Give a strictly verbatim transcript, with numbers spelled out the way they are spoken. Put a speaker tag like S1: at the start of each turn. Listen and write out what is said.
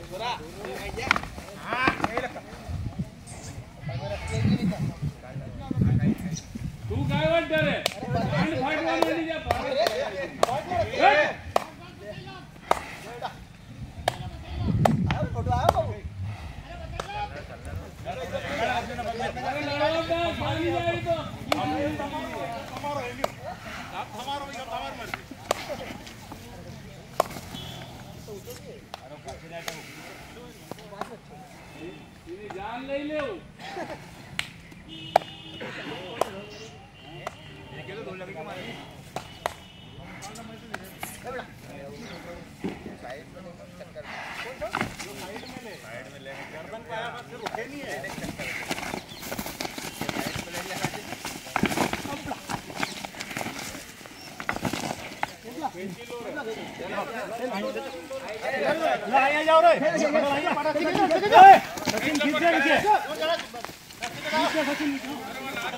S1: तू काय वाटतं रे आणि फाईट वाजवली जा
S2: फोटो आया बाबू
S1: अरे लड़ाओ खाली जाए तो
S3: हमारा है नहीं आप हमारा भैया हमार मर्जी
S1: ये जान ले ले
S3: ये के दो लगे के मारे साइड में चक्कर कौन सा जो साइड में ले साइड में ले गर्दन पे आया बस रुके नहीं है चक्कर साइड में ले लिया
S2: आया जाओ रे सचिन खींच नीचे नीचे सचिन नीचे